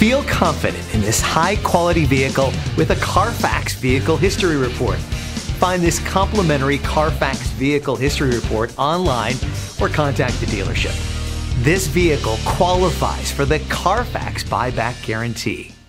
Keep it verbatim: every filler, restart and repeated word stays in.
Feel confident in this high-quality vehicle with a Carfax Vehicle History Report. Find this complimentary Carfax Vehicle History Report online or contact the dealership. This vehicle qualifies for the Carfax Buyback Guarantee.